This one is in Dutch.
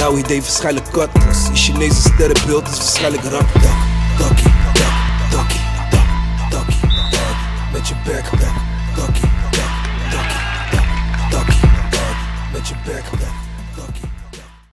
nou idee waarschijnlijk kat. Als die Chinese sterrenbeeld is waarschijnlijk rap. Dakkie, dakkie, dakkie, met je bek, dakkie, dakkie, dakkie, met je bek.